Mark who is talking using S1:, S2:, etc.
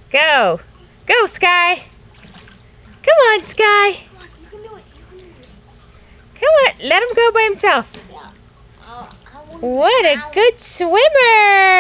S1: Go. Go, Sky. Come on, Sky.
S2: Come on, you can do it. You can do it.
S1: Come on, let him go by himself.
S2: Yeah. I wanna
S1: What a
S2: drown.
S1: good swimmer.